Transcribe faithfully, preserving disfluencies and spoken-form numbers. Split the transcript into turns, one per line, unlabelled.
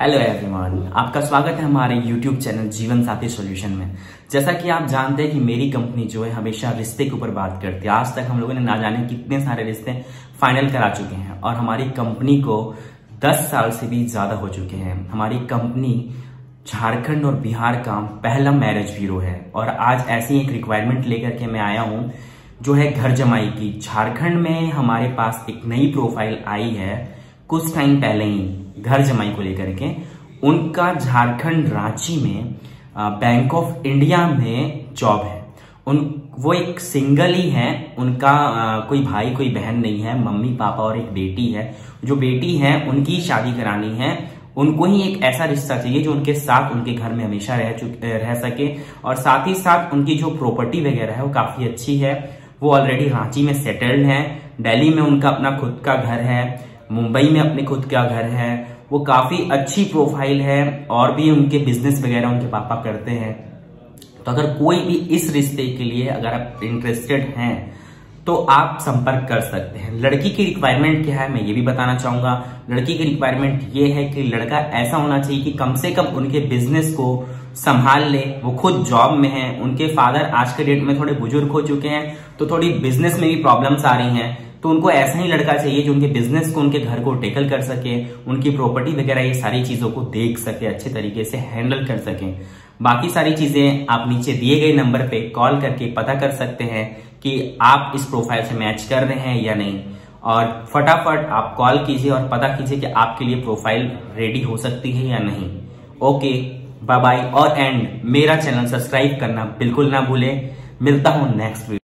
Hello everyone, आपका स्वागत है हमारे यूट्यूब चैनल जीवन साथी सॉल्यूशन में। जैसा कि आप जानते हैं कि मेरी कंपनी जो है हमेशा रिश्ते के ऊपर बात करती है। आज तक हम लोगों ने ना जाने कितने सारे रिश्ते फाइनल करा चुके हैं और हमारी कंपनी को दस साल से भी ज्यादा हो चुके हैं। हमारी कंपनी झारखंड और बिहार का पहला मैरिज ब्यूरो है और आज ऐसी एक रिक्वायरमेंट लेकर के मैं आया हूँ जो है घर जमाई की। झारखंड में हमारे पास एक नई प्रोफाइल आई है कुछ टाइम पहले ही घर जमाई को लेकर के। उनका झारखंड रांची में बैंक ऑफ इंडिया में जॉब है। उन वो एक सिंगल ही है, उनका आ, कोई भाई कोई बहन नहीं है, मम्मी पापा और एक बेटी है। जो बेटी है उनकी शादी करानी है। उनको ही एक ऐसा रिश्ता चाहिए जो उनके साथ उनके घर में हमेशा रह चुके रह सके और साथ ही साथ उनकी जो प्रॉपर्टी वगैरह है वो काफी अच्छी है। वो ऑलरेडी रांची में सेटल्ड है, दिल्ली में उनका अपना खुद का घर है, मुंबई में अपने खुद का घर है। वो काफी अच्छी प्रोफाइल है और भी उनके बिजनेस वगैरह उनके पापा करते हैं। तो अगर कोई भी इस रिश्ते के लिए अगर आप इंटरेस्टेड हैं तो आप संपर्क कर सकते हैं। लड़की की रिक्वायरमेंट क्या है मैं ये भी बताना चाहूंगा। लड़की की रिक्वायरमेंट ये है कि लड़का ऐसा होना चाहिए कि कम से कम उनके बिजनेस को संभाल ले। वो खुद जॉब में है, उनके फादर आज के डेट में थोड़े बुजुर्ग हो चुके हैं तो थोड़ी बिजनेस में भी प्रॉब्लम्स आ रही हैं। तो उनको ऐसा ही लड़का चाहिए जो उनके बिजनेस को उनके घर को टेकल कर सके, उनकी प्रॉपर्टी वगैरह ये सारी चीजों को देख सके, अच्छे तरीके से हैंडल कर सके। बाकी सारी चीजें आप नीचे दिए गए नंबर पे कॉल करके पता कर सकते हैं कि आप इस प्रोफाइल से मैच कर रहे हैं या नहीं। और फटाफट आप कॉल कीजिए और पता कीजिए कि आपके लिए प्रोफाइल रेडी हो सकती है या नहीं। Okay, bye bye. और एंड मेरा चैनल सब्सक्राइब करना बिल्कुल ना भूले। मिलता हूं नेक्स्ट वीडियो।